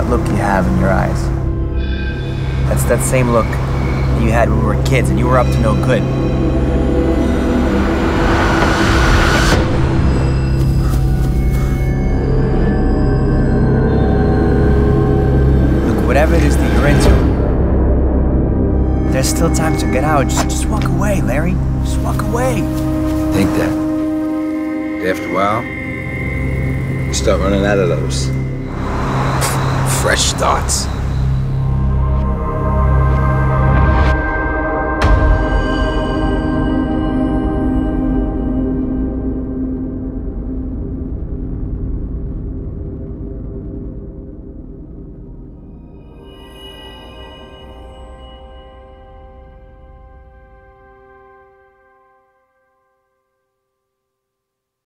that look you have in your eyes. That's that same look you had when we were kids and you were up to no good. Look, whatever it is that you're into, there's still time to get out. Just walk away, Larry. Just walk away. Think that. After a while, you start running out of those fresh thoughts.